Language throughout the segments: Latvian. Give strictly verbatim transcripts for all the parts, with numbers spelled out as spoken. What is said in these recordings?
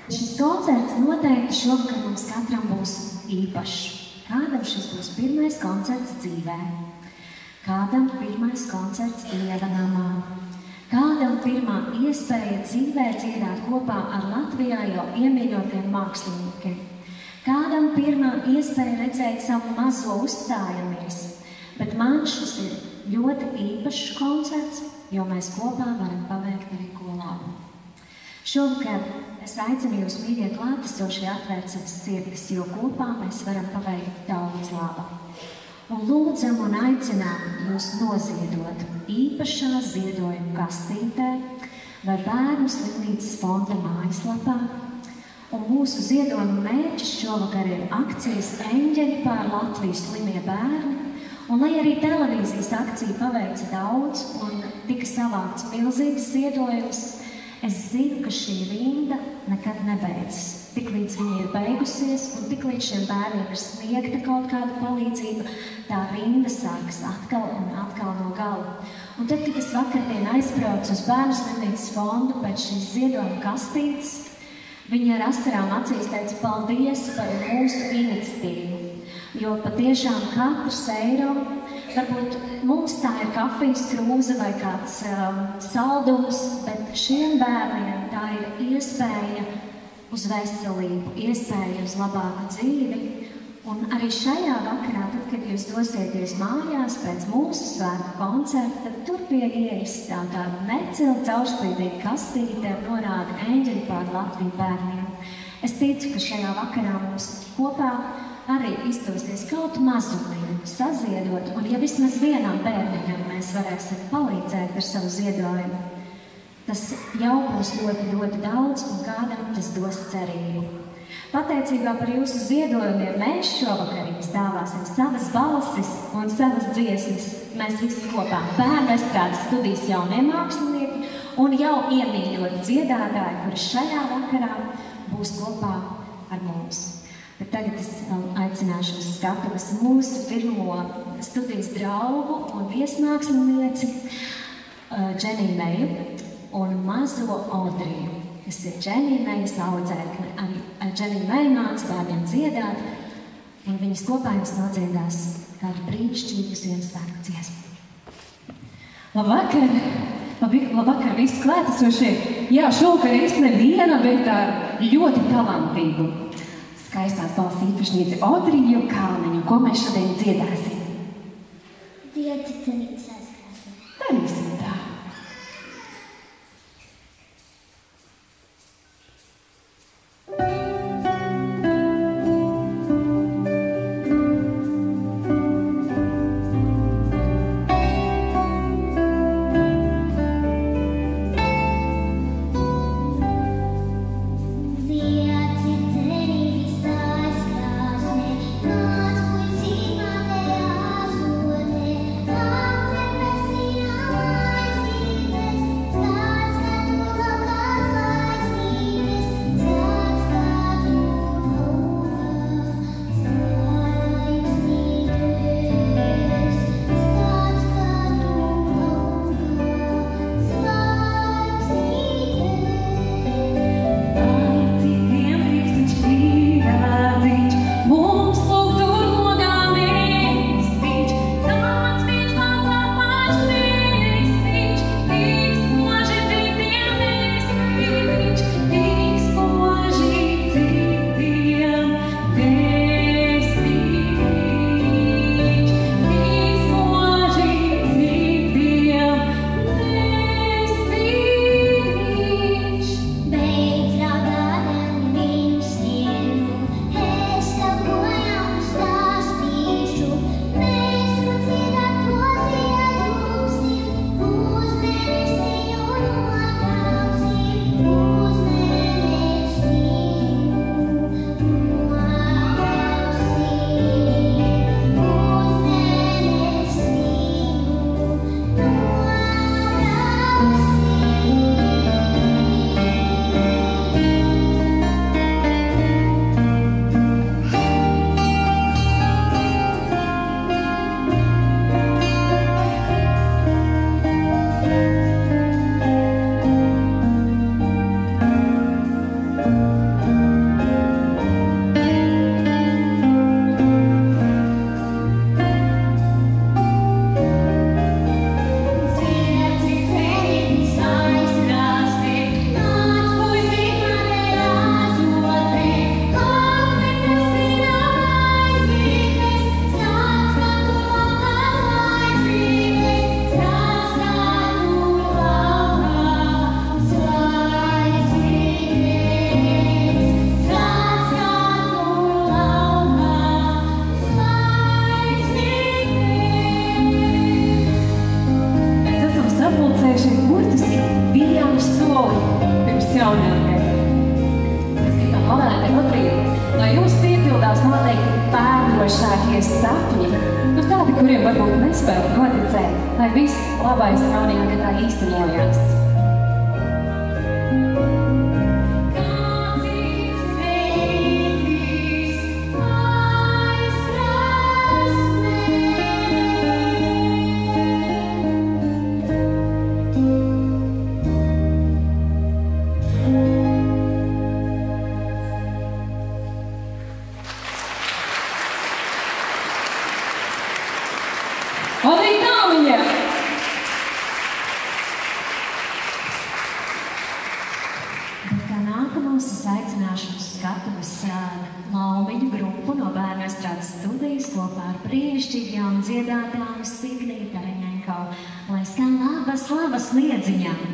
Šis koncerts noteikti šovakar mums katram būs īpašs. Kādam šis būs pirmais koncerts dzīvē, kādam pirmais koncerts Dieva namā, kādam pirmā iespēja dzīvē dziedāt kopā ar Latvijā jau iemīļotiem māksliniekiem, kādam pirmā iespēja redzēt savu mazo uzstājamies, bet man šis ir ļoti īpašs koncerts, jo mēs kopā varam paveikt arī ko labu. Šovakar es aicinu jūs, mīļie klātesošie, atvērt savas sirdis, jo kopā mēs varam paveikt daudz laba. Un lūdzam un aicinām jūs noziedot īpašā ziedojuma kastītē vai Bērnu slimnīcas fonda mājaslapā. Un mūsu ziedojuma mērķis šovakar ir akcijas Eņģeļi pār Latvijas slimie bērni. Un lai arī televīzijas akcija paveica daudz un tika savākts milzīgs ziedojums, es zinu, ka šī rinda nekad nebeidzas. Tik līdz viņa ir beigusies un tik līdz šiem bērniem ir sniegta kaut kāda palīdzība, tā rinda sākas atkal un atkal no gala. Un tad, kad es vakardien aizbraucu uz Bērnu slimnīcas fondu pēc šīs ziedojuma kastītes, viņi ar asarām acīs teica paldies par mūsu iniciatīvu. Jo patiešām katrs eiro, varbūt mums tā ir kafijas krūze vai kāds um, saldums, bet šiem bērniem tā ir iespēja uz veselību, iespēja uz labāku dzīvi. Un arī šajā vakarā, tad, kad jūs dosieties mājās pēc mūsu svētku koncerta, tad tur pie ieejas tā tāda necila caurspīdīga kastīte norāda Eņģeļi pār Latviju bērniem. Es ticu, ka šajā vakarā mums kopā arī izdosies kaut mazumiem saziedot, un ja vismaz vienam bērniņam mēs varēsim palīdzēt ar savu ziedojumu, tas jau būs ļoti, ļoti daudz, un kādam tas dos cerību. Pateicībā par jūsu ziedojumiem mēs šovakar jums dāvāsim savas balsis un savas dziesmas. Mēs visi kopā Bērnu estrādes studijas jaunie mākslinieki un jau iemīļoti dziedātāji, kuri šajā vakarā būs kopā ar mums. Bet tagad es aicināšu uz skatuves mūsu pirmo studijas draugu un viesmākslinieci Dženiju Meju un mazo Odriju, kas ir Dženija Mejas audzēkne. Dženija Meja māca bērniem dziedāt, un viņas kopā jums nodziedās kādu brīnišķīgu Ziemassvētku dziesmu. Labvakar! Labvakar visi klātesošie! Jā, šovakar es neviena, bet ar ļoti talantīgu skaistās balss īpašnieci Odriju Kalniņu. Ko mēs šodien dziedāsim? Dziedāsim aizkrāsim. Darīsim tā. Dziedāsim aizkrāsim, nāc puisīt, nādējā soli pirms jaunajām gadiem. Es gribu novēlēt Rodrigu, lai jums piepildās noteikti pārdrošākie sapņi, nu tādi, kuriem varbūt nespēju noticēt, lai viss labais jaunajā gadā īstenojās. Dziedātāju Signītu Reņenko, lai skan laba slava sliedziņām.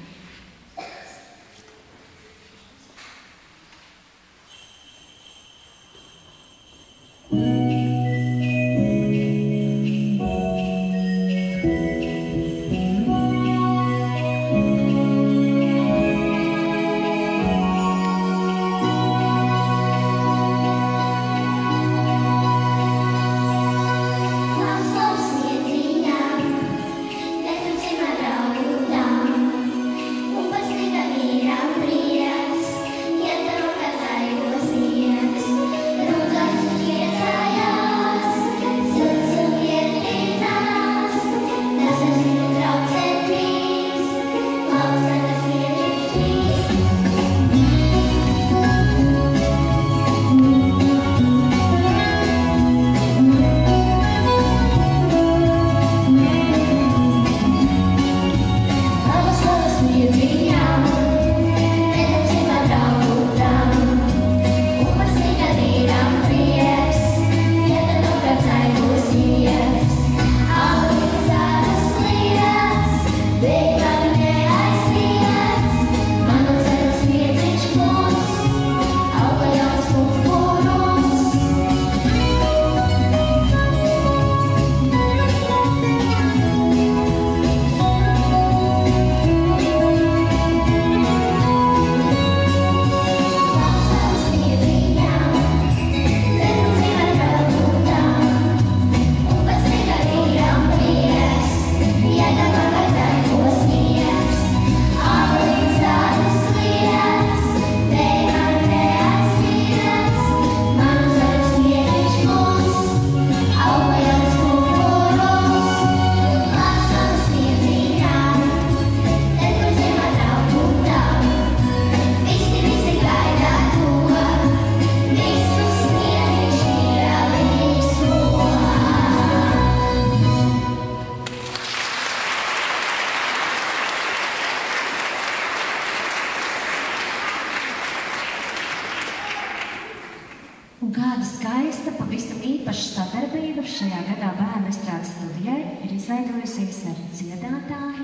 Un kāda skaista, pavisam īpaša sadarbība šajā gadā Bērnu estrādes studijai ir izveidojusies ar dziedātāju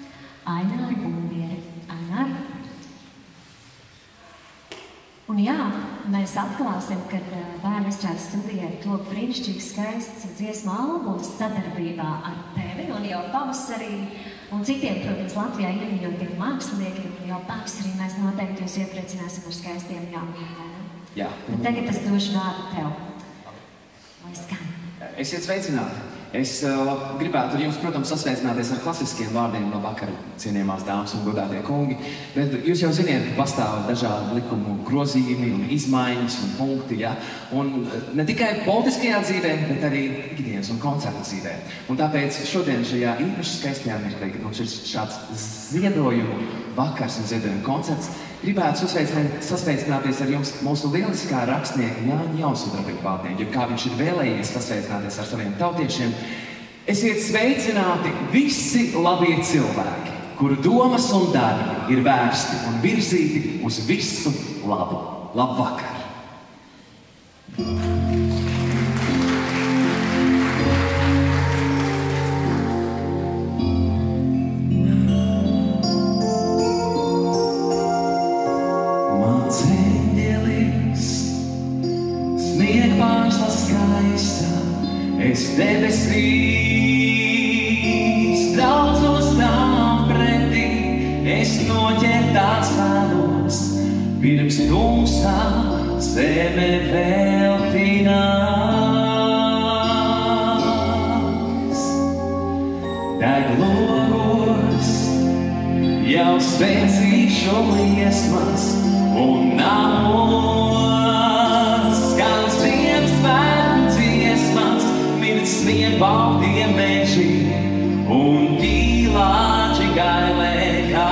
Aināru Bundieri. Aināru. Un jā, mēs atklāsim, ka Bērnu estrādes studijai top brīnišķīgi skaists dziesmu albums sadarbībā ar tevi un jau pavasarī un citiem, protams, Latvijā iemīļotiem māksliniekiem. Jau pavasarī mēs noteikti jūs iepriecināsim ar skaistiem jauniem. Jā. Un tagad es došu vārdu tev. Lai skan. Esiet sveicināti. Es uh, gribētu ar jums, protams, sasveicināties ar klasiskiem vārdiem no vakara, cienījamās dāmas un godātie kungi. Bet jūs jau ziniet, ka pastāv dažādi likumu grozījumi un izmaiņas un punkti, ja? Un ne tikai politiskajā dzīvē, bet arī ikdienas un koncerta dzīvē. Un tāpēc šodien šajā īpaši skaistajā mirklī, kad mums ir šāds ziedojumu vakars un ziedojumu koncerts, gribētu sasveicināties ar jums mūsu lieliskā rakstnieka Jāņa Jaunsudraba vārtnieku, jo kā viņš ir vēlējies sasveicināties ar saviem tautiešiem. Esiet sveicināti visi labie cilvēki, kuru domas un darbi ir vērsti un virzīti uz visu labu. Labvakar! Es debesīs traucos tām pretī, es noķer pirms tumsā zeme veltinās. Deg logos, jau spēcīšu liesmas un namos, skan Ziemassvētku dziesmas, mirst sniegbaltie meži un pīlāči gailē kā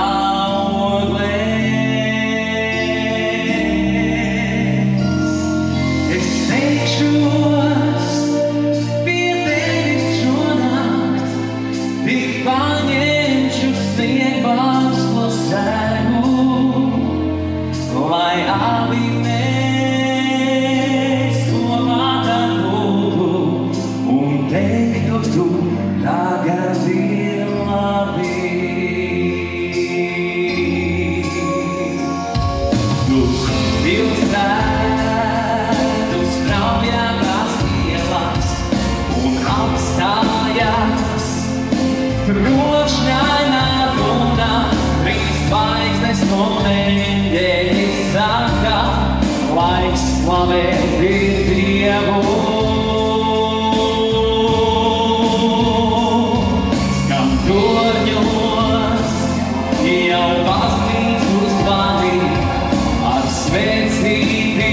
slavēt ir Dievu. Skan torņos, jau baznīcu zvani ar svecīti,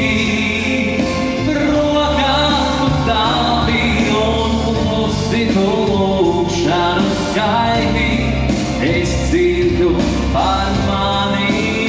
rokās uzstāvi un klusi tu lūkšanu skaiti. Es dzirdu par mani.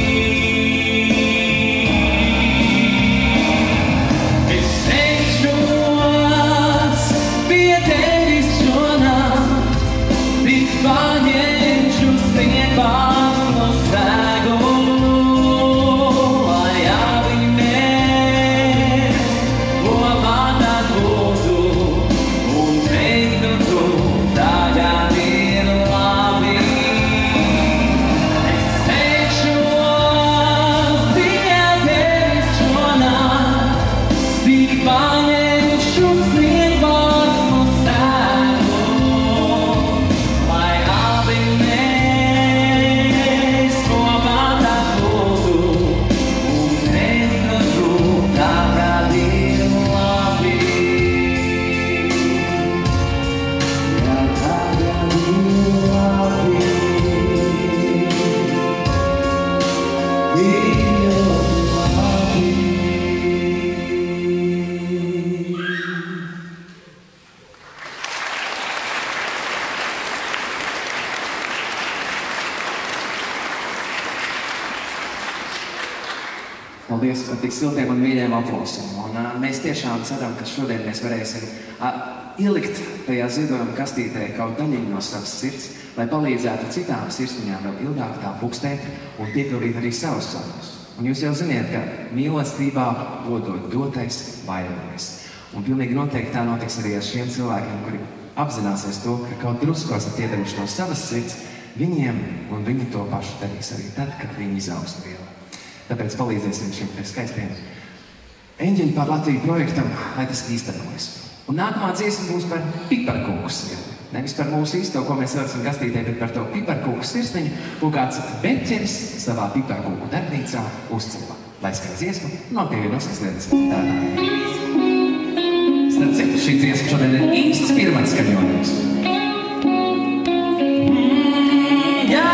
Paldies par tik siltiem un mīļiem aplausiem. Un, uh, mēs tiešām ceram, ka šodien mēs varēsim uh, ielikt tajā ziedojuma kastītē kaut daļiņu no savas sirds, lai palīdzētu citām sirsniņām vēl ilgāk tā pukstēt un piepildīt arī savus sapņus. Un jūs jau ziniet, ka mīlestībā dodot dotais vainojas. Un pilnīgi noteikti tā notiks arī ar šiem cilvēkiem, kuri apzināsies to, ka kaut drusku esat iedevuši no savas sirds viņiem, un viņi to pašu darīs arī tad, kad viņi izaugs lielu. Tāpēc palīdzēsim šim skaistiem Eņģeļi par Latviju projektam, lai tas īstenojas. Un nākamā dziesma būs par piparkūku sirdi. Nevis par mūsu īsto, ko mēs saucam kastītē, bet par to piparkūku sirsniņu, ko kāds beķeris savā piparkūku darbnīcā uzcēla. Lai skan dziesma, no pievienosies lietas tādā. Starp citu, šī dziesma šodien ir īsts pirmais skaņojums. Mm, jā!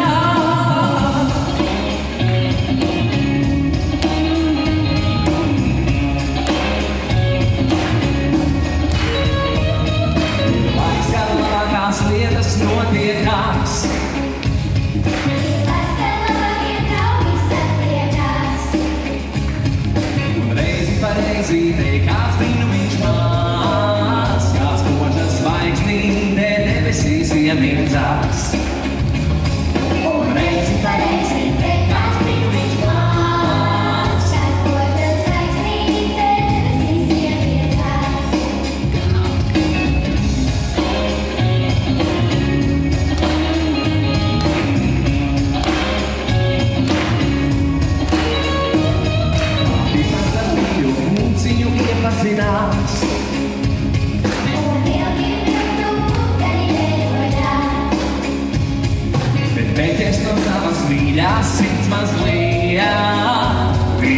Lietas notiekās. Un reizi par reizi te kāds brīnu viņš mās, kāds kožas zvaigznīte debesīs iemirdzās. Un reizi par reizi te kāds brīnu viņš mās, kāds kožas zvaigznīte debesīs iemirdzās. Iepazinās. Un ilgi tu puteni negodās. Bet beķers no savas mīļās sirds mazliet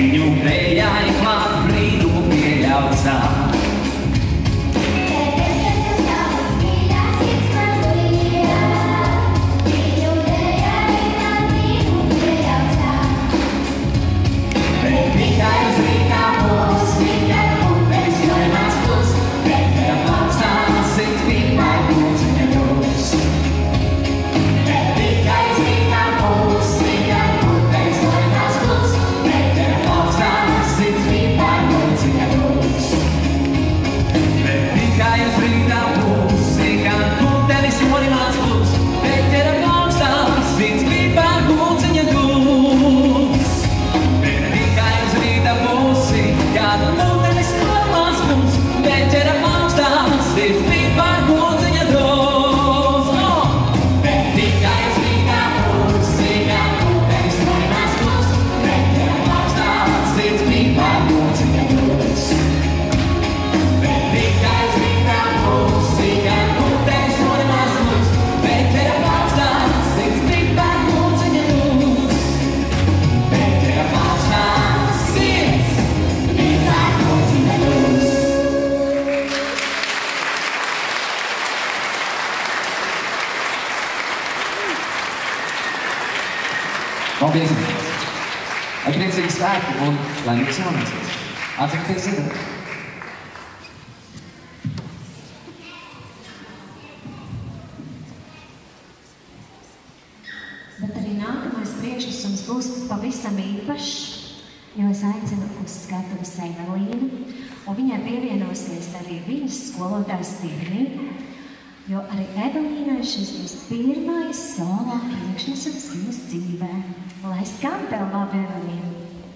Paldies! Lai priecīgi svētki un laimīgs jaunācies! Atcerieties ziedot! Bet arī nākamais priekšnesums būs pavisam īpašs, jo es aicinu uz skatuves Evelīnu, un viņai pievienosies arī viņas skolotājs Signija, jo arī Evelīnai šis būs pirmais solo priekšnesums viņas dzīvē. Lai skan tev labi, Evelīna!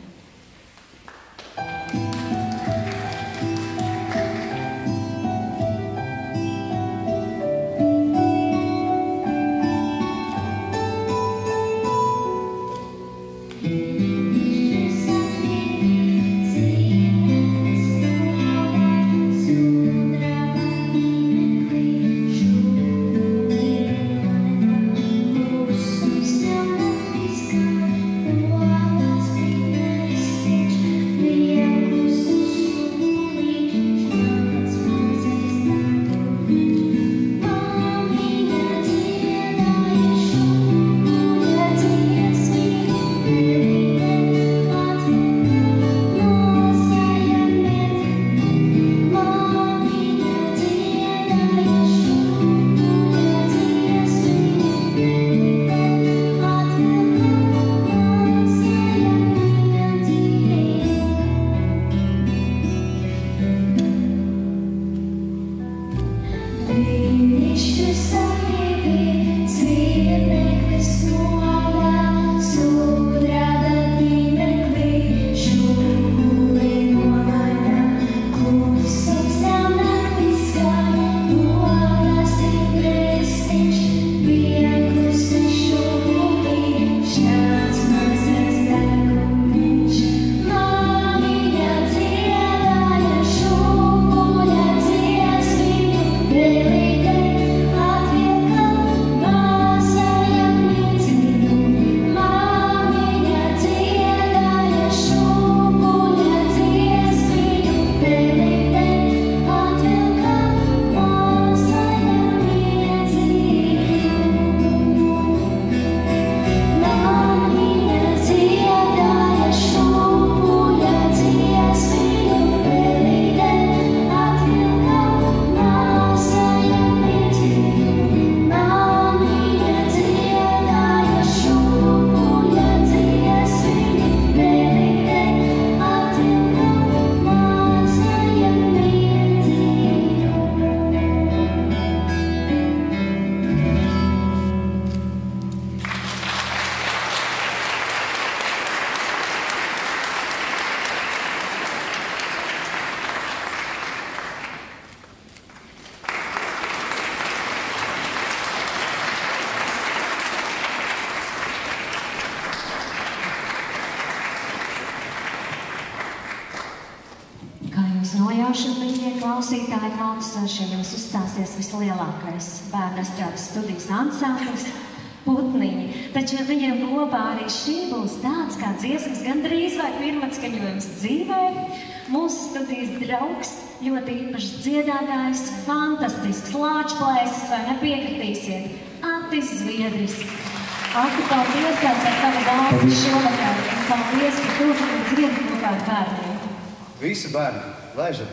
Klausītāji klausošie, jums uzstāsies vislielākais bērnu estrādes studijas ansamblis Putniņi. Taču viņiem kopā arī šī būs tāds kā dziesmas gandrīz vai pirmatskaņojums dzīvē. Mūsu studijas draugs, ļoti īpašs dziedātājs, fantastisks lāčplēsis, vai nepiekritīsiet, Atis Zviedris. Ati, paldies tev par tavu balsi šovakar, un paldies par to, ka tu dziedi kopā ar bērniem. Visi bērni, laižam!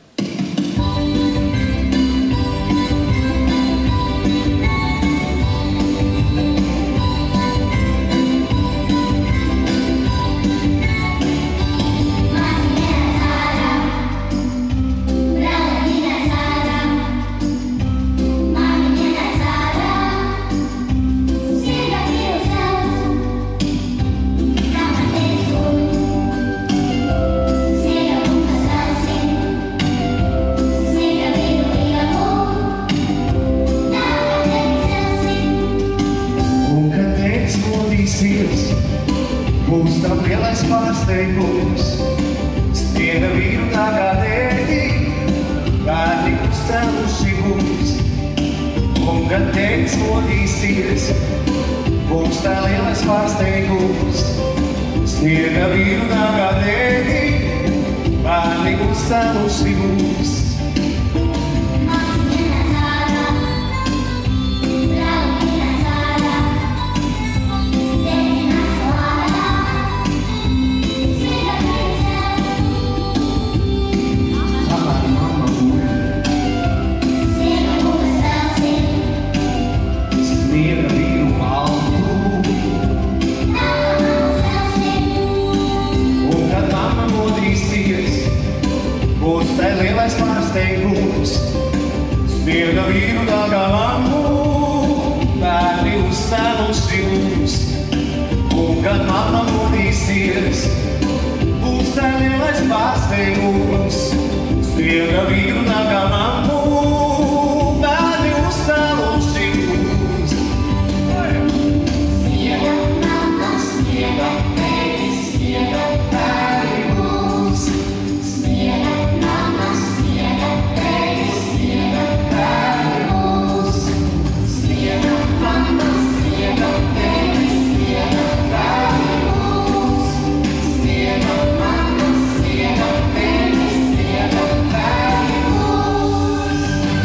Būs tam lielais pārsteigums, sniega vīru nākā dēļi, bērni uzcēluši būs. Un, kad tētis modīsies, būs tā lielais pārsteigums, sniega vīru nākā dēļi, bērni uzcēluši būs. Bravo, un kad mamma modīsies, būs tā lielais pārsteigums. Sniega vīru nākā mammu, bērni uzstāvoši būs. Sniega mamma, sniega baby, sniega bērni būs. Sniega mamma, sniega baby, sniega bērni būs. Sniega mamma, sniega baby, sniega bērni būs. Sniega mamma, sniega baby, sniega bērni būs.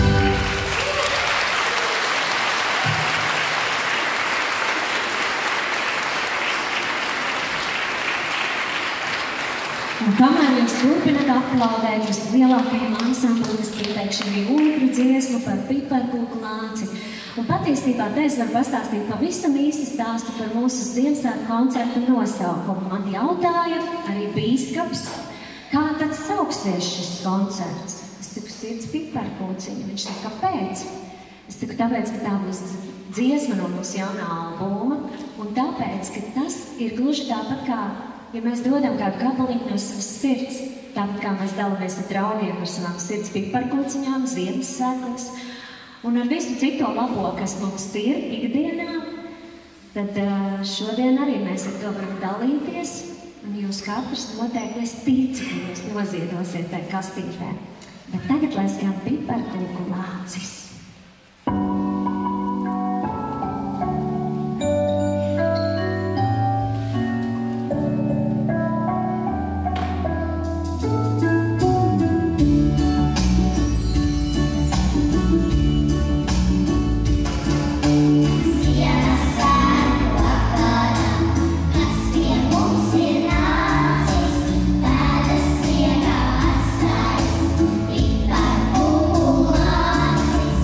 Un kamēr jūs turpināt aplaudēt vislielākajiem ansamblim, es pieteikšu arī otru dziesmu par piparkūku lāci. Un patiesībā te es varu pastāstīt pavisam īsti stāstu par mūsu Ziemassvētku koncertu nosaukumu. Man jautāja arī bīskaps, kā tad sauksies šis koncerts? Es saku, sirds piparkūciņu. Viņš saka, kāpēc? Es saku, tāpēc, ka tā būs dziesma no mūsu jaunā albuma, un tāpēc, ka tas ir gluži tāpat kā, ja mēs dodam kādu gabaliņu no savas sirds, tāpat kā mēs dalāmies ar draugiem par savām sirds piparkūciņām, Ziemassvētkos, un ar visu cito labo, kas mums ir ikdienā, tad šodien arī mēs ar to varam dalīties, un jūs katrs noteikti es ticu, ka jūs noziedosiet tai kastītē. Bet tagad lai skan piparkūku lācis. Piparkūku lācis.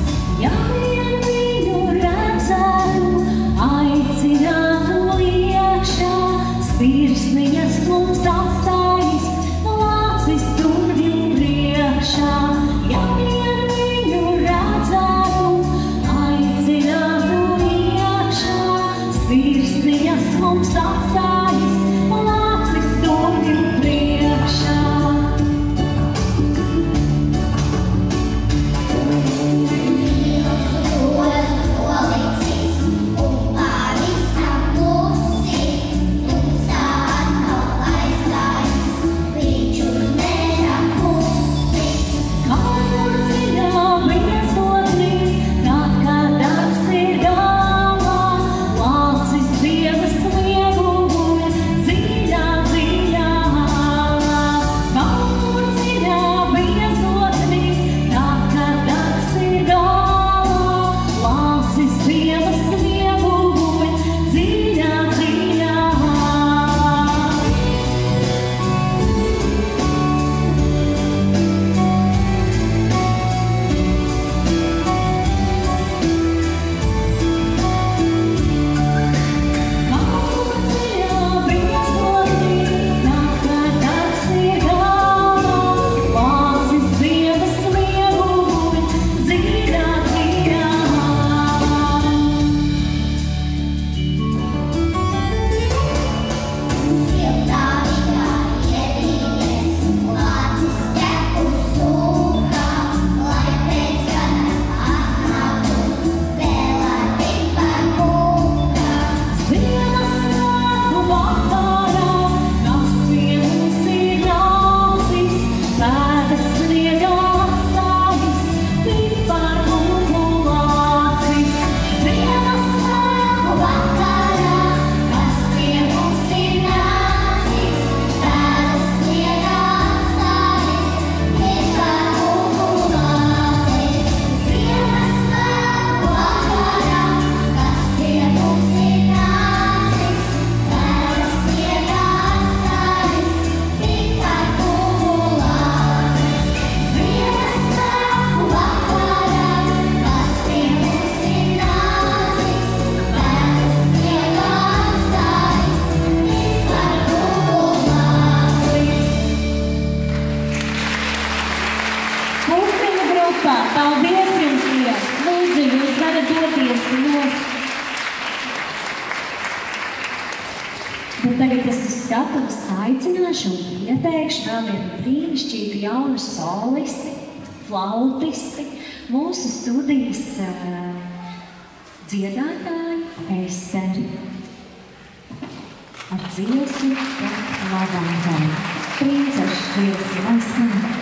tagad es uz skatuves aicināšu un ieteikšu vēl vienu brīnišķīgu jaunu solisti, flautisti, mūsu studijas uh, dziedātāju Esteri ar dziesmu par lavandēm. Princešu dziesmu, lai skan.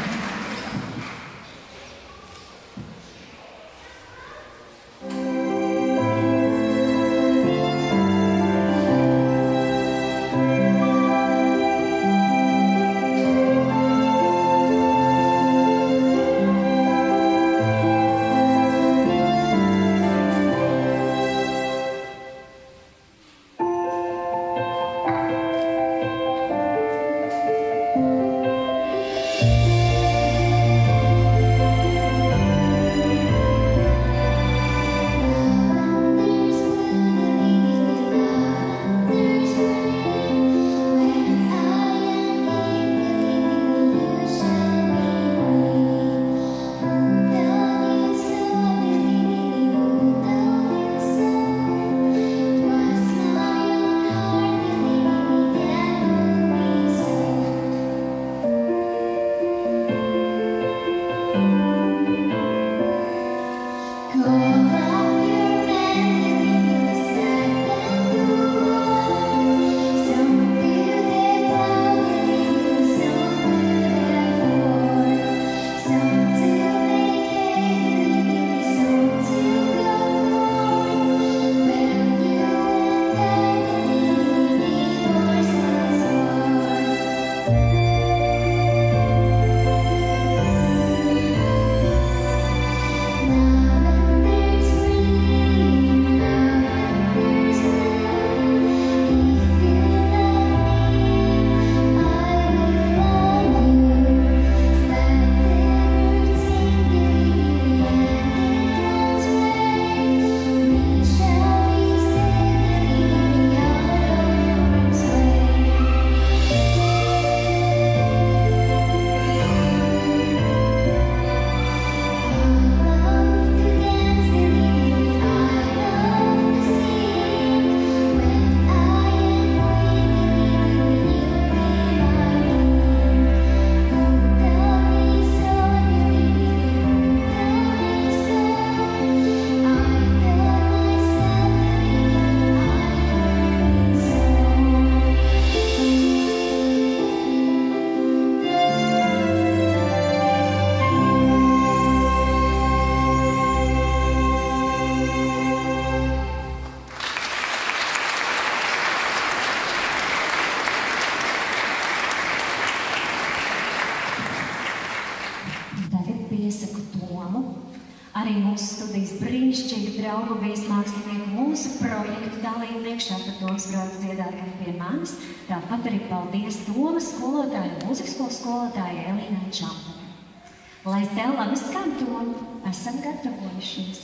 Draugu viesmākslinieku mūsu projektu dalībnieku šāda Toms brauc dziedāt gan pie manis. Tāpat arī paldies Tomas skolotāju, mūzikas skolas skolotāju Elīnai Čampenai. Lai tev labi skan, Tom, esam gatavojušies.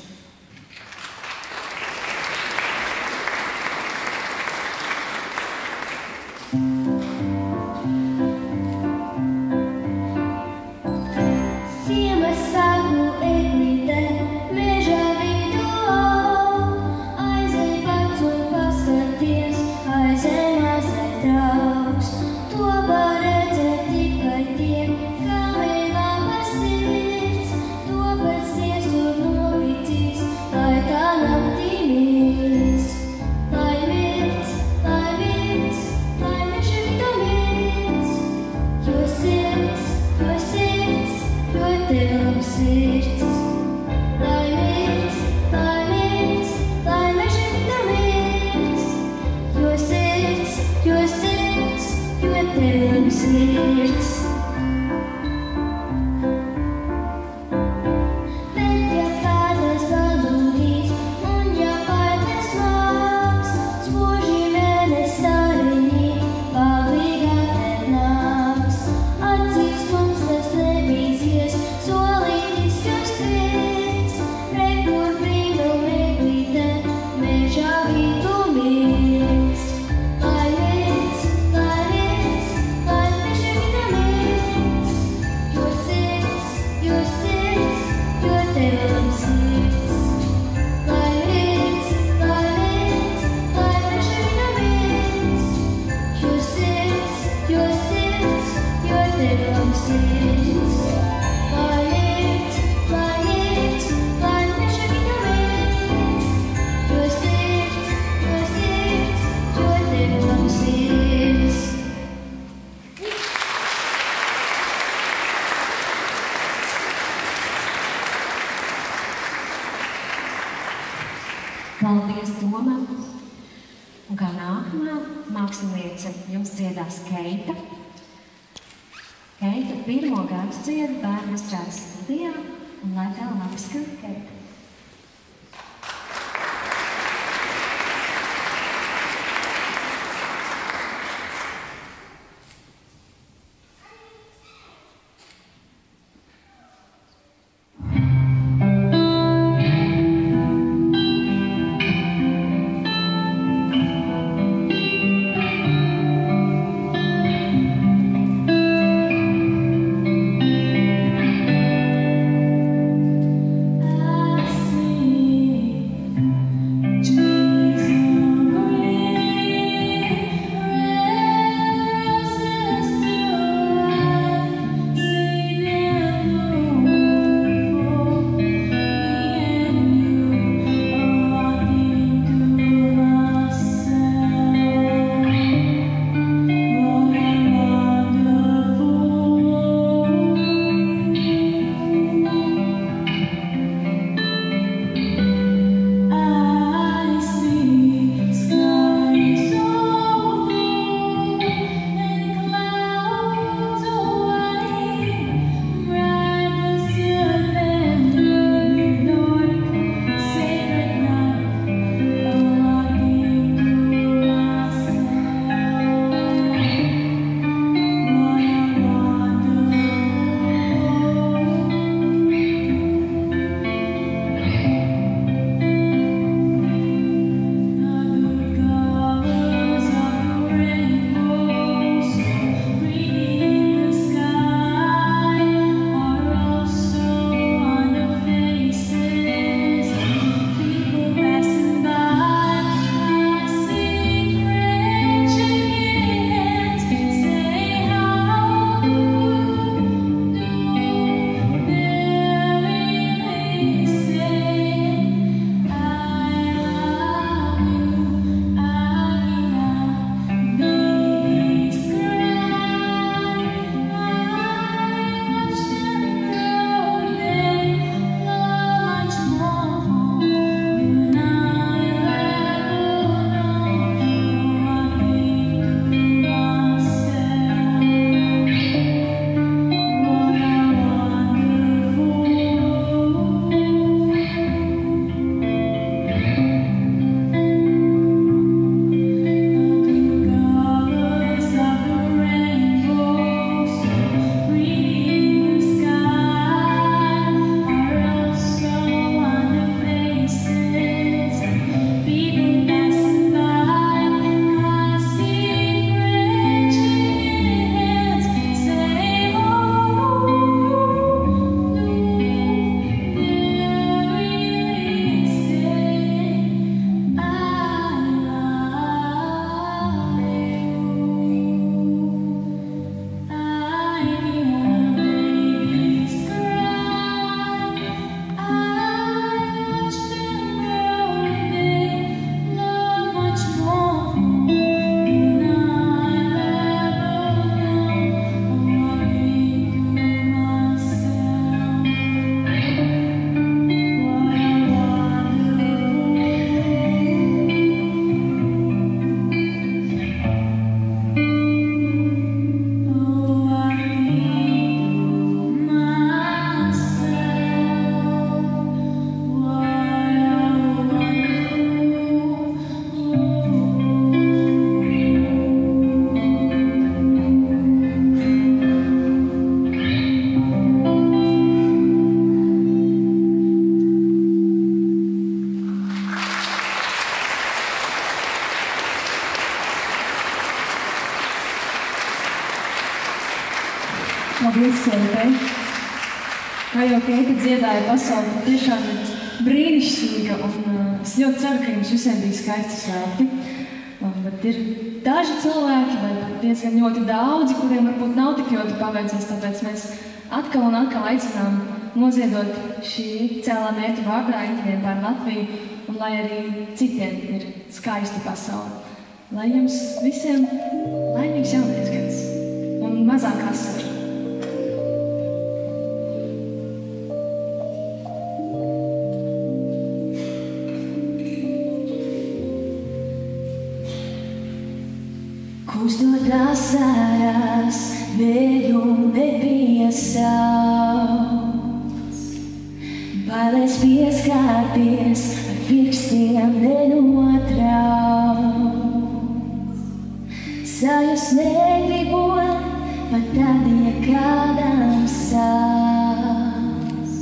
Lai viens, lai viens, lai meža vitamīns. Un kā nākamā māksliniece jums dziedās Keita. Keita pirmo gadu dziedu bērnu estrādes studijā, un lai tev labi skan, Keita. Paldies, Keitei! Kā jau Keita dziedāja, pasaule tiešām ir brīnišķīga, un uh, es ļoti ceru, ka jums visiem bija skaisti svētki. Um, bet ir daži cilvēki, vai pat diezgan ļoti daudzi, kuriem varbūt nav tik ļoti paveicies, tāpēc mēs atkal un atkal aicinām noziedot šī cēlā mērķa vārdā Intīviem par Latviju, un lai arī citiem ir skaista pasaule. Lai jums visiem laimīgs jaunais gads un mazāk asaru. Plūstot asaras, vēju nepiesauc. Bailēs pieskārties, ar pirkstiem nenotrauc. Sajust negribot, pat tad, ja kādam sāc.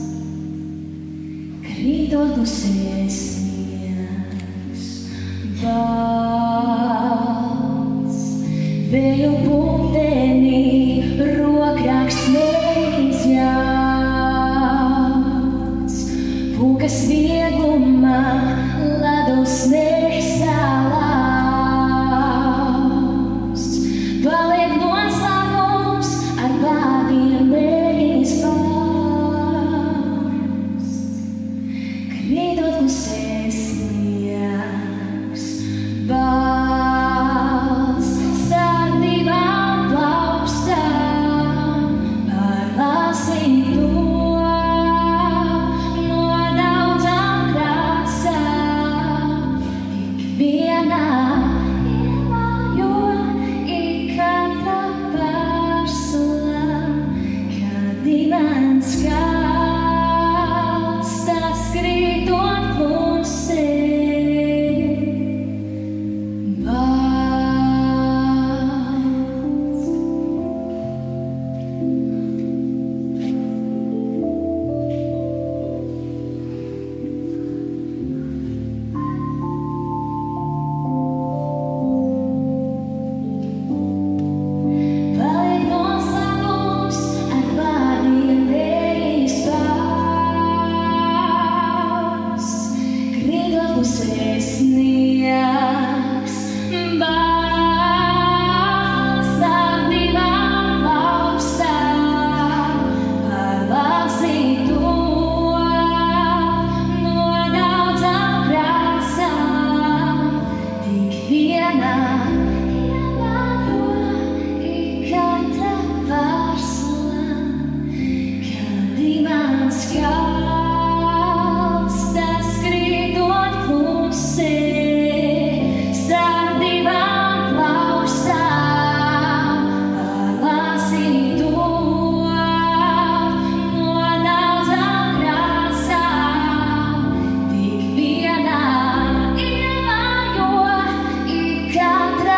Krītot klusēs sniegs, valsts. Vēju pūtenī, rokraksts neizjauc. Pūkas viegumā, ledus nesalausts. Paliek noslēgums, ar vārdiem neizpausts. Krītot klusēs sniegs, valsts. Starp divām plaukstām, pārlasīto no daudzām krāsām. Ik vienā iemājo, ik katra pārslā, kad imants kāds, tas krītot klusē. Paliek noslēgums, ar vārdiem neizpausts. Krītot klusēs sniegs, valsts. Starp divām plaukstām, pārlasīto no daudzām krāsām. Tik vienā iemājo, ik katra pārslā, kad imants kāds, tas krītot klusē. Starp divām plaukstām, pārlasīto no daudzām krāsām. Tik vienā iemājo, ik katra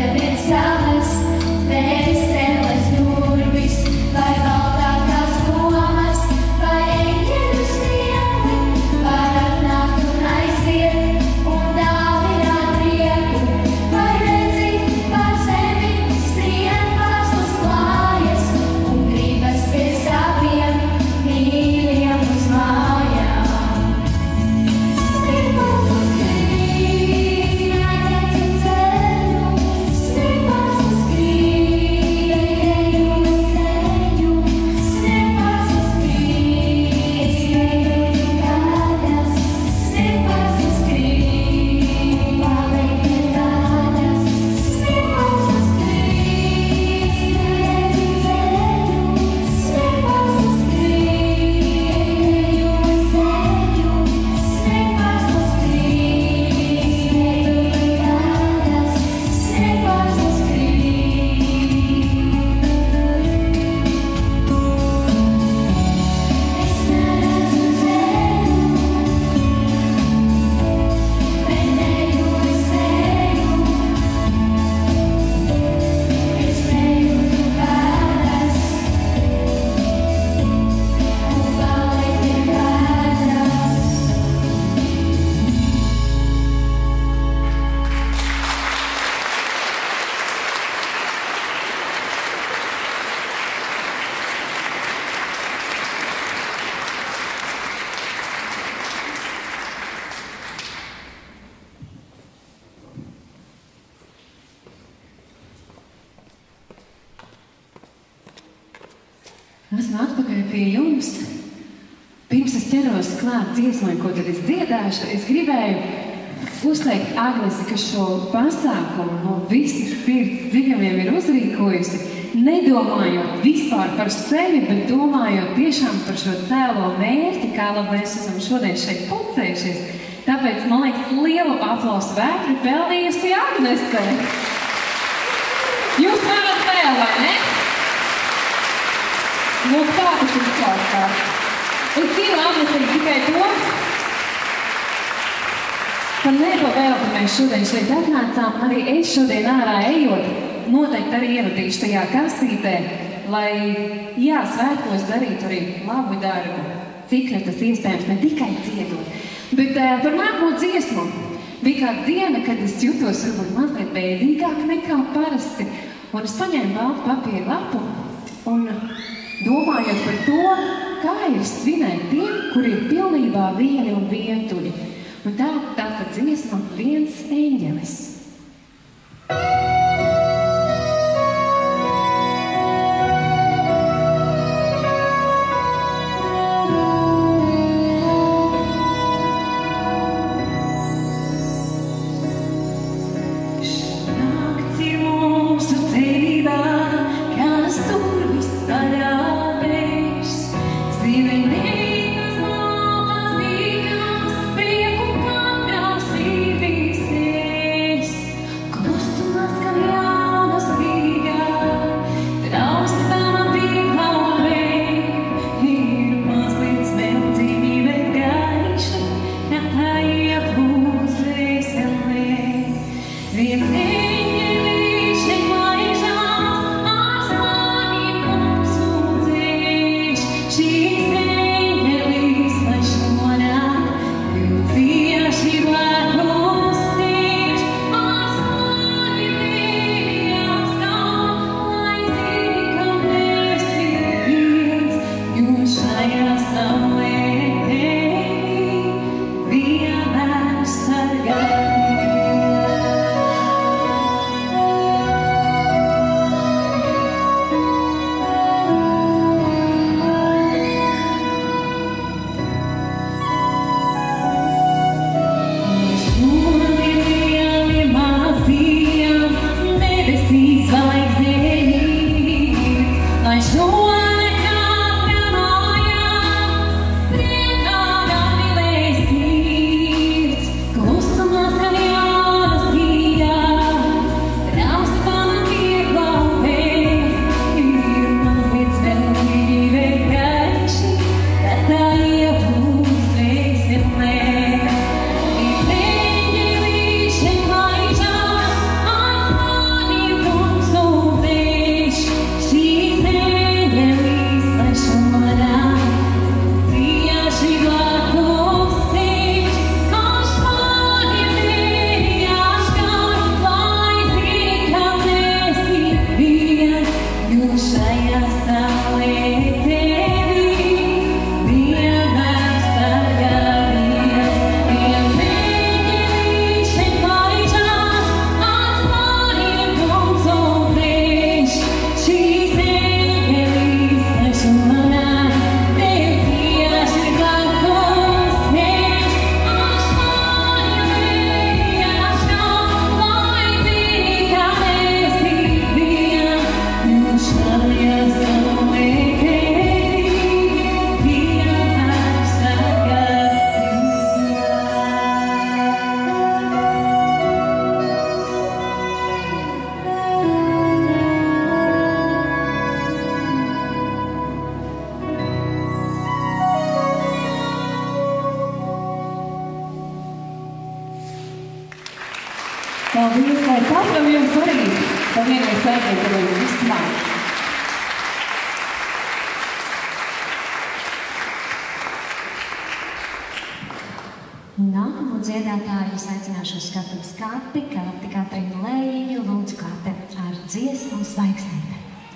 Esmu atpakaļ pie jums. Pirms es ķeros klāt dziesmai, ko tad es dziedāšu, es gribēju uzteikt Agnesi, ka šo pasākumu no visas sirds dziļumiem ir uzrīkojusi, nedomājot vispār par sevi, bet domājot tiešām par šo cēlo mērķi, kā labi mēs esam šodien šeit pulcējušies. Tāpēc, man liekas, lielu aplausu vētri pelnījusi Agnese. Jūs varat vēl, vai ne? Nu, tā tas izklausās. Es zinu, Agnese, tikai to, ka nepavēlti mēs šodien šeit atnācām, arī es šodien ārā ejot, noteikti arī ieradīšu tajā kastītē, lai, jā, svētkos darītu arī labu darbu, cik ne tas iespējams, ne tikai dziedot. Bet uh, par nākamo dziesmu bija kāda diena, kad es jutos varbūt mazliet bēdīgāk nekā parasti, un es paņēmu baltu papīru lapu un domājot par to, kā ir svinēt tiem, kuri ir pilnībā vieni un vientuļi. Un tā, tā tad dziesma Viens eņģelis. Klusumā Lūdzam jums arī par vienai sēdēm, kad jums izsmās. Nākamo dziedātāju es aicināšu uz skatuves karti, karti Katrīnu Lējiņu, lūdzu karte ar dziesmu Zvaigznīte.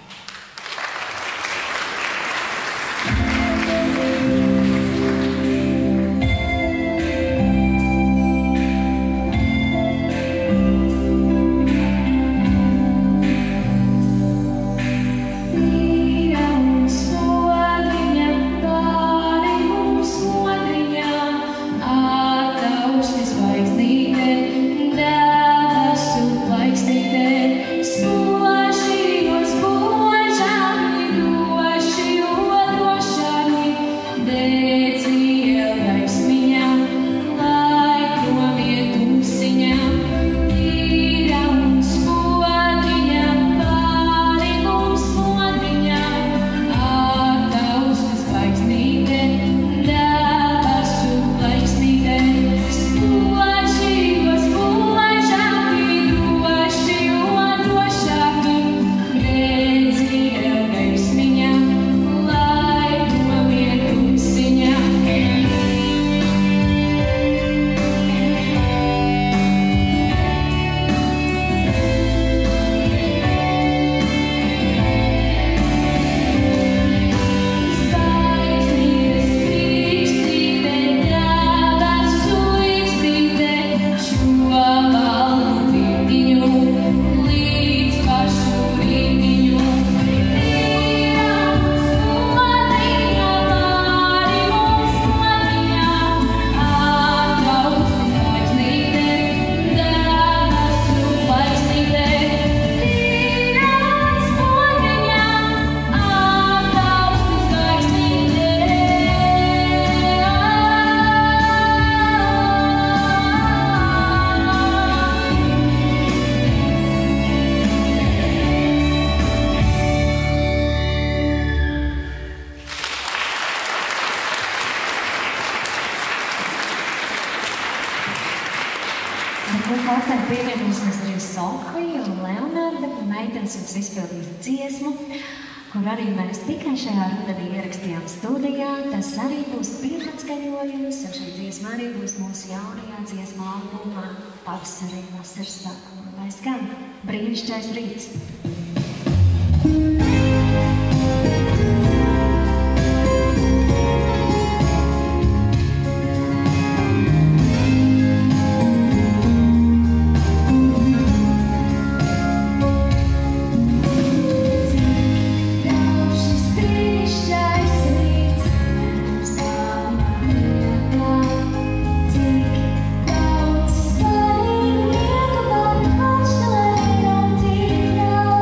Kārtēm pievienosies arī Sofija un Leonarda, un meitenes jums izpildīs dziesmu, kur arī mēs tikai šajā rudenī ierakstījām studijā. Tas arī būs pirmatskaņojums, un šī dziesma arī būs mūsu jaunajā dziesmu albumā Pavasarī vasaras sākumā. Lai skan brīnišķīgais rīts! Now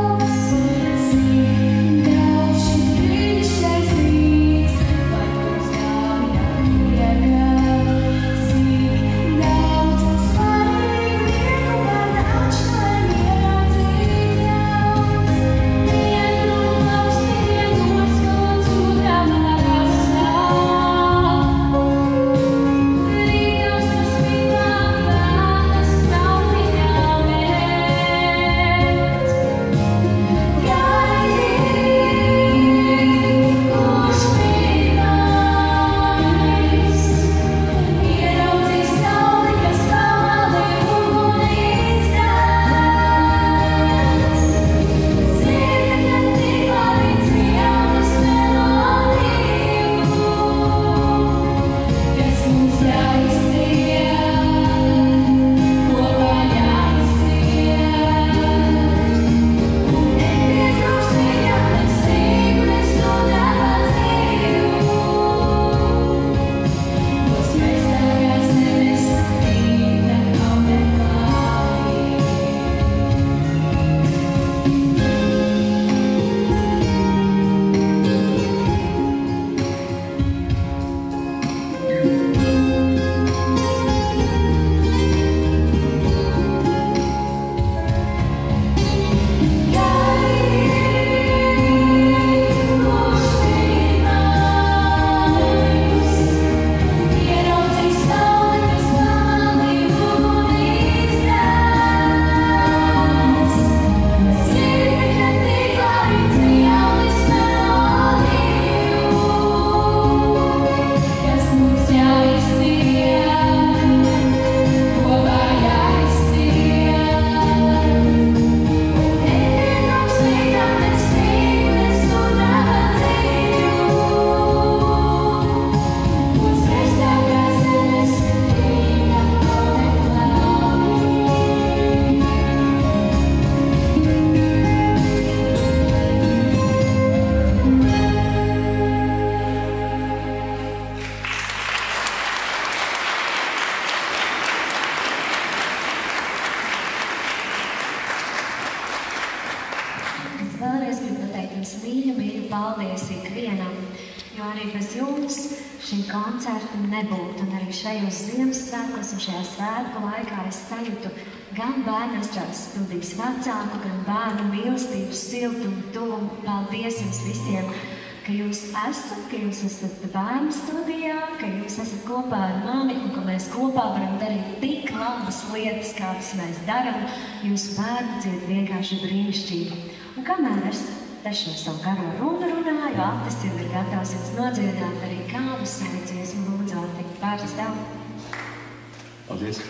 mīļu, mīļu paldies ikvienam, jo arī bez jums šī koncerta nebūtu. Un arī šajos Ziemassvētkos un šajā svētku laikā es sajūtu gan bērnu estrādes studijas vecāku, gan bērnu mīlestību, siltumu, tuvumu. Paldies jums visiem, ka jūs esat, ka jūs esat bērnu studijā, ka jūs esat kopā ar mani un ka mēs kopā varam darīt tik labas lietas, kādas mēs daram. Jūsu bērni dzied vienkārši brīnišķīgi. Un kamēr es te šo savu garo runu runāju, Atis jau ir gatavs jums nodziedāt arī kādu savu dziesmu. Lūdzu, Ati, vārds tev. Paldies.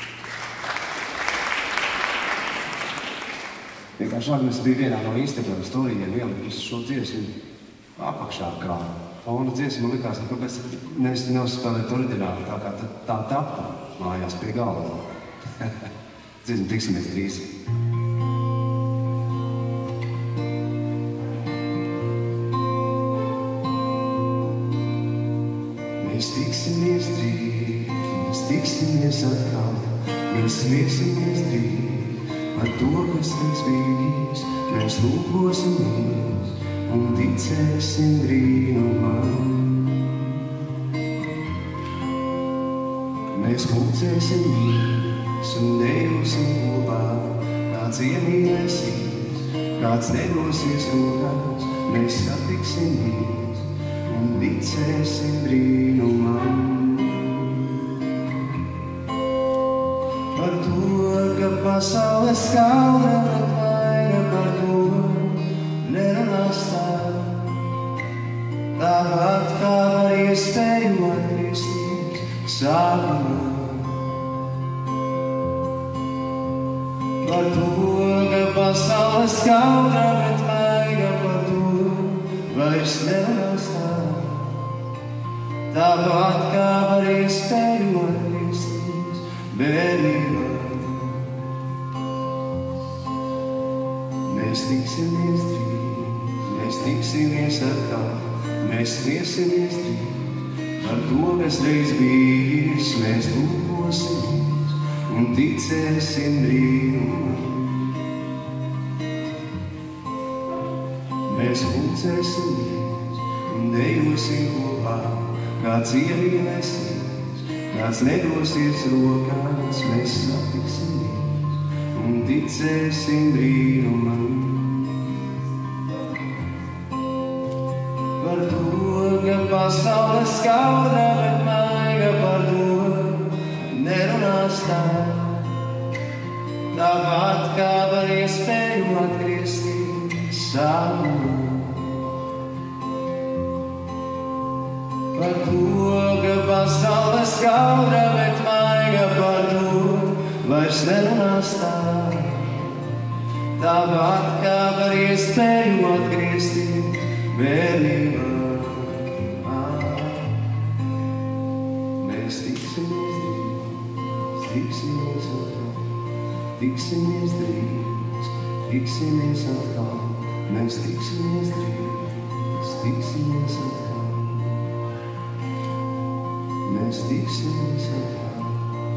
Vienkārši Agnes bija vienā no Instagram storijiem ielikus šo dziesmu apakšā kā fona dziesmu. Man likās, ka kāpēc nevis neuzspēlēt oriģināli, tā kā tā tapa mājās pie galva. Dziesmu tiksimies drīz. Mēs tiksimies drīz, mēs tiksimies atkal, mēs smiesimies drīz, par to, kas mēs bijis, mēs lūkosimies un ticēsim brīnumam. Mēs pulcēsim mīļus un dejosim kopā, kāds iemīlēsīs, kāds nedosies rokās, mēs satiksimies un ticēsim brīnumam. Par to, ka pasaules skaudra atmaiga, par to nerunās tā, tāpat kā var iespēju atgriezties sākumā. Par to, ka pasaules skaudra atmaiga, par to vairs nerunās tā, tāpat kā var iespēju atgriezties bērnībā. Mēs tiksimies drīz, mēs tiksimies atkal, mēs smiesimies drīz, par to, kas reiz bijis, mēs lūkosimies un ticēsim brīnumam. Mēs pulcēsimies un dejosim kopā, kāds iemīlēsies, kāds nedosies rokās, mēs satiksimies un ticēsim brīnumam. Par to, ka pasaules skaudra, bet maiga, par to nerunās tā, tāpat kā var iespēju atgriezties sākumā. Par to, ka pasaules skaudra, bet maiga, par to vairs nerunās tā, tāpat kā var iespēju atgriezties bērnībā. Mēs tiksimies drīz, tiksimies atkal, tiksimies drīz, tiksimies atkal, mēs tiksimies drīz, tiksimies atkal, mēs tiksimies atkal.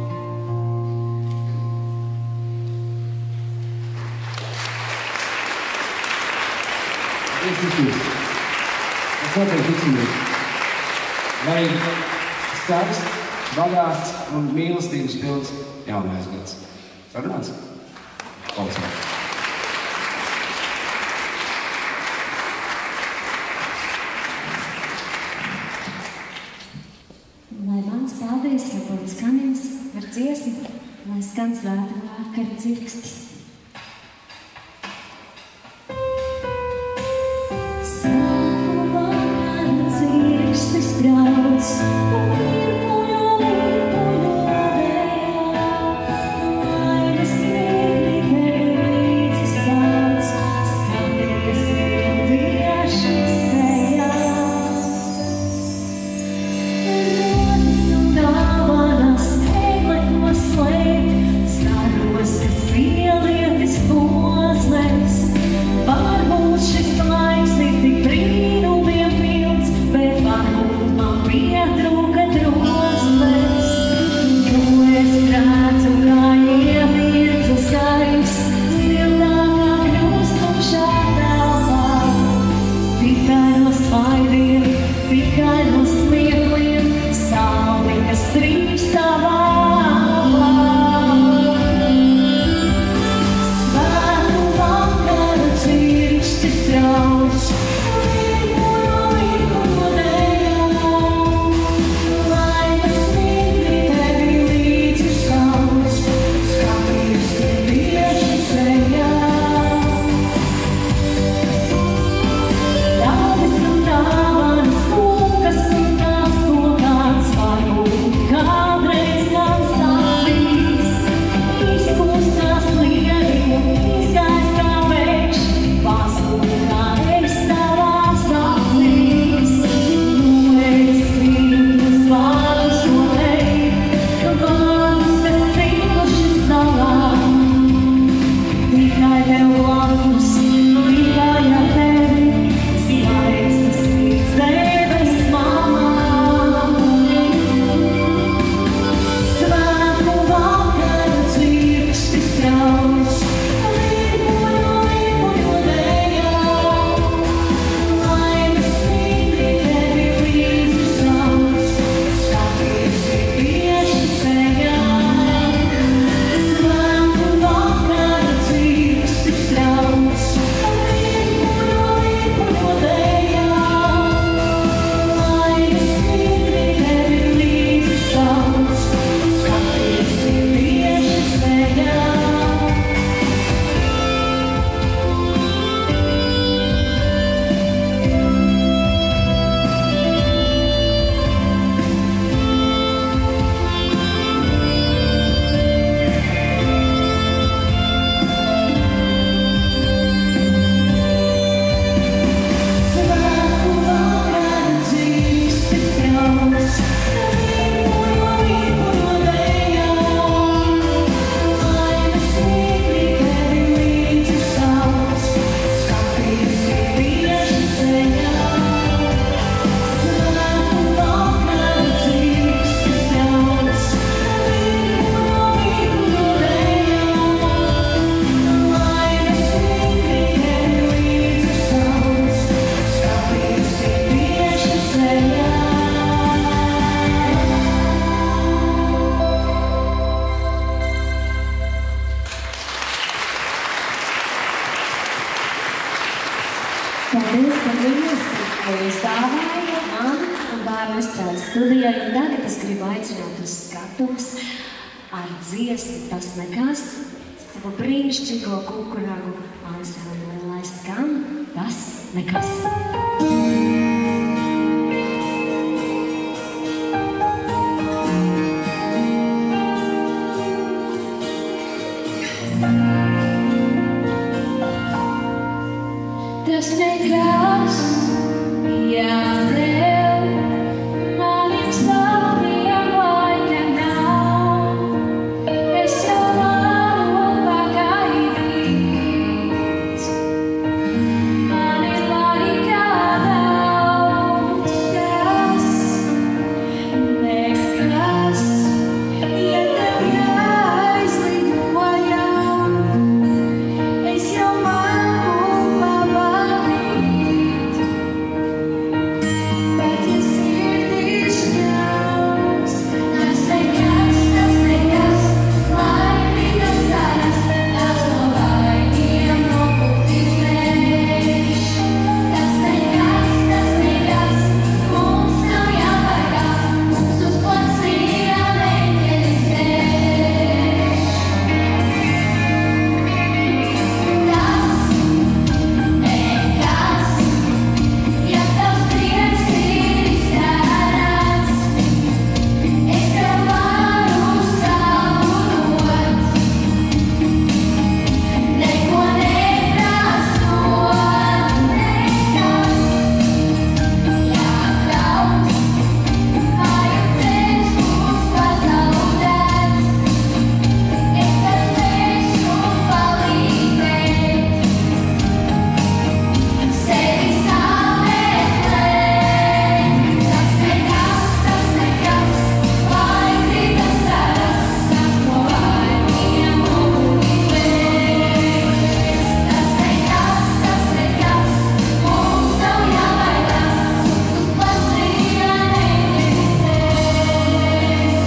Es tiksimies. Es noteikti tiksimies. Vai skaists, bagāts un mīlestības pilns jaunais gads. Sarunāts? Paldies. Lai mans paldies, ka būtu skanījums ar dziesmu, lai skan svētā vakara dzirkstis. Drauds, un virpuļu, virpuļu dejā, maigas mirkli tevi līdzi sauc, skaties vieši sejās. Rodas un dāvanas neglekno slēpt, staros, kas pielietis posmēs, varbūt šis laiks ir tik brīnumiem pilns, bet varbūt man pietrūka drūka. Paldies par mīlestību, ko jūs dāvājat man un bērnu estrādes studijai. Un tagad es gribu aicināt uz skatuves ar dziesmu Tas nekas, savu brīnišķīgo kukuragu ansambli, lai skan Tas nekas. Tas nekas, ja tev maniem slaviem laika nav, es jau varu pagaidīt. Man ir laika daudz, tas nekas, ja tev jāizlidojam, es jau varu pavadīt. Bet ja sirdīs ļaus, tas nekas, tas nekas, lai vidas saras, tas no vainiem nopūtīs vējš. Tas nekas, tas nekas, mums nav jābaidās, mums uz pleciem eņģeļi sēž. Tas nekas, ja tavs prieks ir iztērēts, es tev varu savu dot. Neko neprasot, nekas, ja ļaus, kāju ceļš būs pazaudēts, es tev spēšu palīdzēt. Sevi sameklēt, tas nekas, tas nekas, lai vidas saras, tas no vainiem nopūtīs vējš. Tas nekas, tas nekas, mums nav jābaidās, uz pleciem eņģeļi sēž.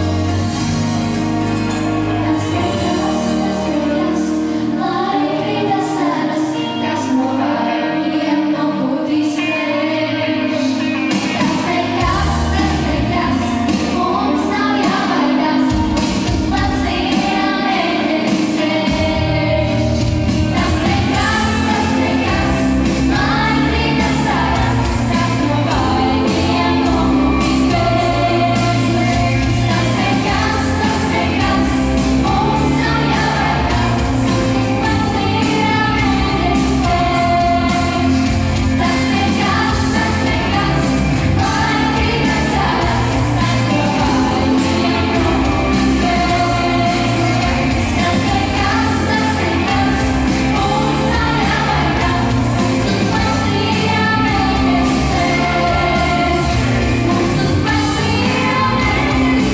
Tas nekas, tas nekas, lai vidas saras, tas no vainiem nopūtīs vējš. Tas nekas, tas nekas, mums nav jābaidās, uz pleciem eņģeļi sēž. Tas nekas, tas nekas, lai vidas saras, tas no vainiem nopūtīs vējš. Tas nekas, tas nekas, mums nav jābaidās, uz pleciem eņģeļi sēž. Tas nekas, tas nekas, lai vidas saras, tas no vainiem nopūtīs vējš. Tas nekas, tas nekas, mums nav jābaidās, uz pleciem eņģeļi sēž. Mums uz pleciem eņģeļi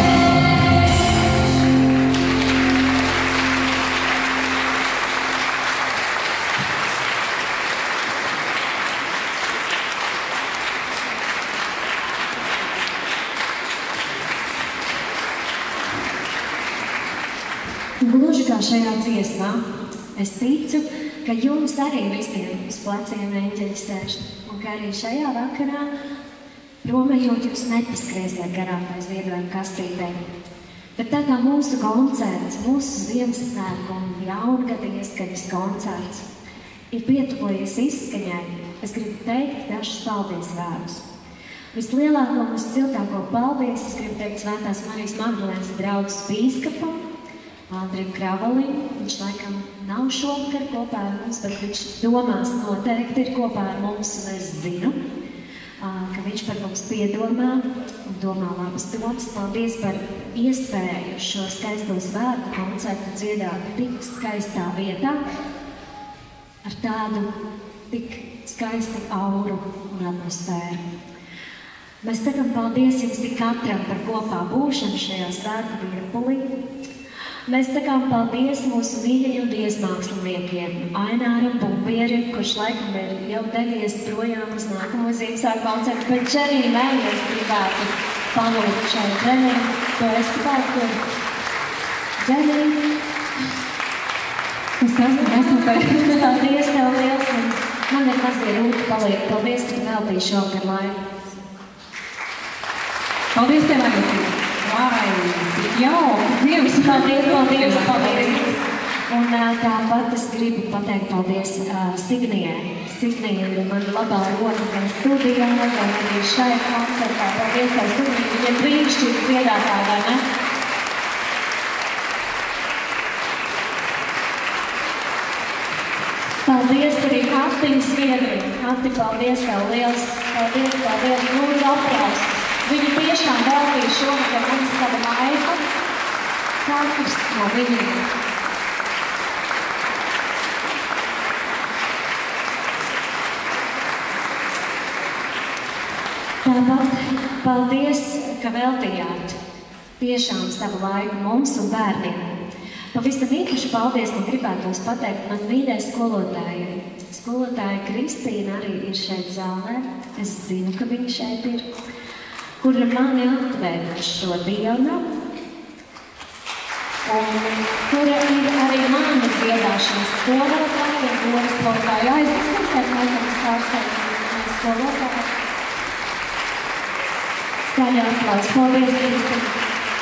Gluži kā šajā dziesmā, es ticu, ka jums arī visiem uz pleciem eņģeļi sēž, un ka arī šajā vakarā, promējot, jūs nepaskriesiet garām tai ziedojumu kastītē. Bet tā kā mūsu koncerts, mūsu Ziemassvētku un jaungada ieskaņas koncerts ir pietuvojies izskaņai, es gribu teikt dažus paldies vārdus. Vislielāko un vissiltāko paldies es gribu teikt Svētās Marijas Magdalēnas draudzes bīskapam, Andrim Kravalim. Viņš laikam nav šovakar kopā ar mums, bet viņš domās noteikti ir kopā ar mums, un es zinu, ka viņš par mums piedomā un domā labas domas. Paldies par iespēju šo skaisto svētku koncertu dziedāt tik skaistā vietā, ar tādu tik skaistu auru un atmosfēru. Mēs sakam paldies jums tik katram par kopā būšanu šajā svētku virpulī. Mēs sakām paldies mūsu mīļajiem diezmāksliniekiem, Aināram Pumpierim, kurš laikam ir jau devies projām uz nākamo Ziemassvētku koncertu, bet Džerī vēl es gribētu palūgt šai trenerim, to es kaut kur. Džerī, es esmu, esmu par... paldies tev liels, un man ir mazie rūti paliek. Paldies, ka veltīji šovakar laiku. Paldies tev, Anisija! Vai, cik jauki! Ziemas! Paldies, paldies, paldies! Un tāpat es gribu pateikt paldies uh, Signijai. Signija ir mana labā roka gan studijā, gan arī šajā koncertā. Paldies tev, Signija! Viņa ir brīnišķīga dziedātāja, vai ne? Paldies arī Attiņu Sviedriju. Atti, paldies tev liels. Paldies, paldies. Lūdzu aplausus. Viņi tiešām veltīja šovakar mums savu laiku. Katrs no viņiem. Tāpat paldies, ka veltījāt tiešām savu laiku mums un bērniem. Pavisam īpaši paldies, man gribētos pateikt man mīļai skolotājai. Skolotāja Kristīna arī ir šeit zālē. Es zinu, ka viņa šeit ir. Kura mani atvēra šo dienu. Un kura ir arī mana dziedāšanas skolotāja un koras skolotāja. Aizvesties, ka mēs pārstāvjam skolotāju. Skaļā aplausi. Paldies, Kristīna.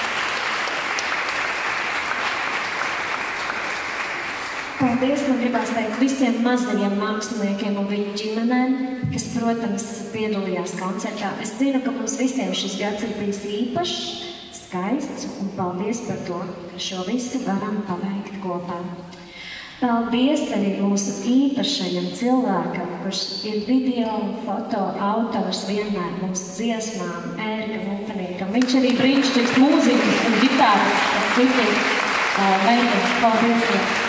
Paldies, man gribās teikt visiem mazajiem māksliniekiem un viņu ģimenēm, kas, protams, piedalījās koncertā. Es zinu, ka mums visiem šis gads ir bijis īpašs, skaists, un paldies par to, ka šo visu varam paveikt kopā. Paldies arī mūsu īpašajam cilvēkam, kurš ir video un foto autors vienmēr mūsu dziesmām, Ērika Lupeniekam. Viņš arī brīnišķīgs mūziķis un ģitāras, un citi uh, veidams. Paldies!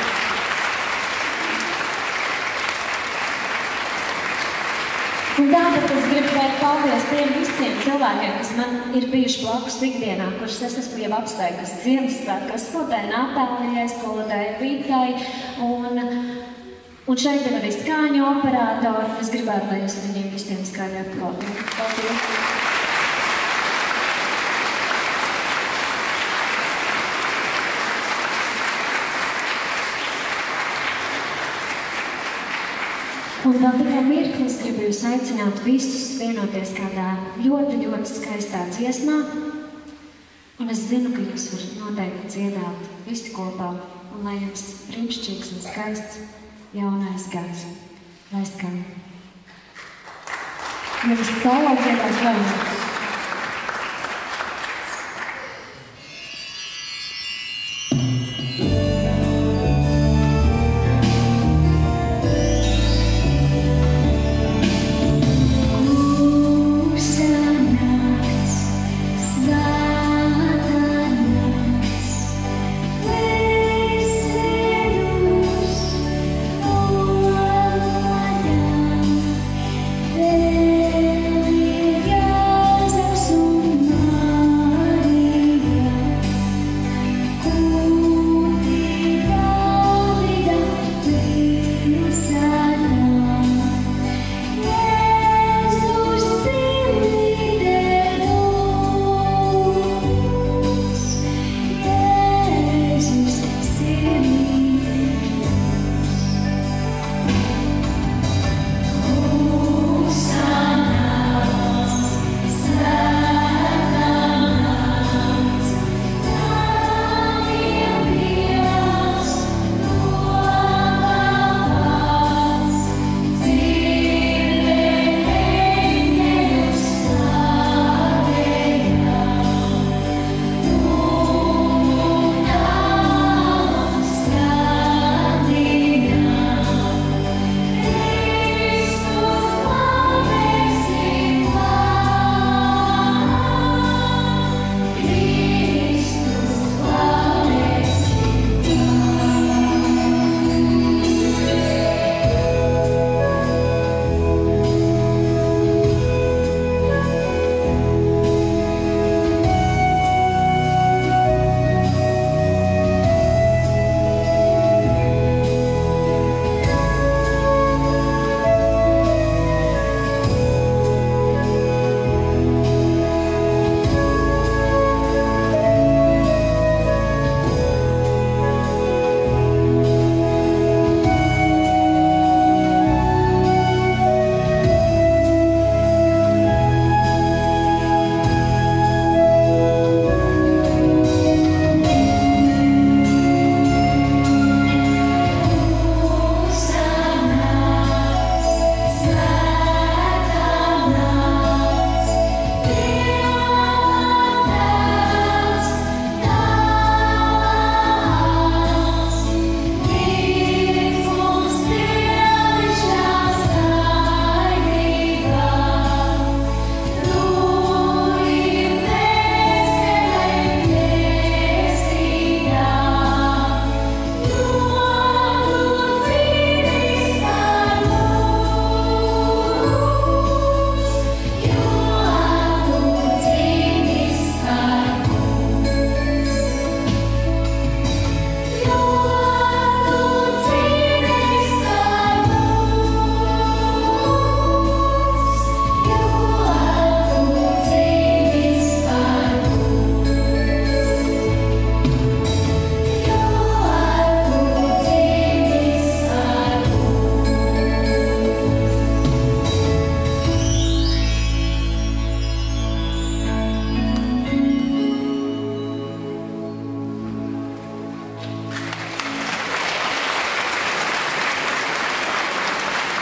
Un tāpat es gribu teikt paldies tiem visiem cilvēkiem, kas man ir bijuši blakus ikdienā, kurus es esmu jau apsteigusi Ziemassvētkos, skolotāja Natālijai, skolotāja Vitai, un, un šeit ir arī skāņu operātori. Es gribētu, lai jūs viņiem visiem skaļi aplaudētu. Paldies! Un vēl tikai mirkli es gribu jūs aicināt visus vienoties kādā ļoti, ļoti skaistā dziesmā. Un es zinu, ka jūs varat noteikti dziedāt visi kopā. Un lai jums brīnišķīgs un skaists jaunais gads. Lai skan. Jums tālāk dziedās vēl. There we go.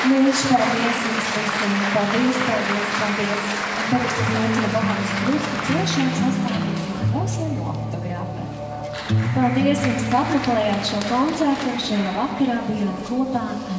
Mīļš, paldies jums visiem. Paldies, paldies, paldies. Tagad es aicinu Bohanas Krusku ciešām sastādīt mājās ar autogrāfu. Paldies jums, ka apmeklējāt šo koncertu un šajā vakarā bijāt kopā